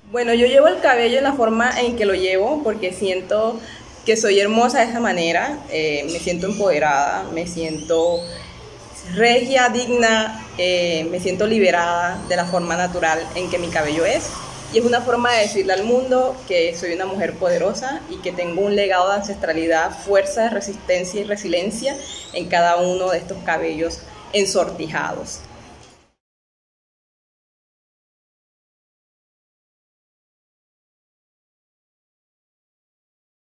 Bueno, yo llevo el cabello en la forma en que lo llevo porque siento que soy hermosa de esa manera, me siento empoderada, me siento regia, digna, me siento liberada de la forma natural en que mi cabello es. Y es una forma de decirle al mundo que soy una mujer poderosa y que tengo un legado de ancestralidad, fuerza, resistencia y resiliencia en cada uno de estos cabellos ensortijados.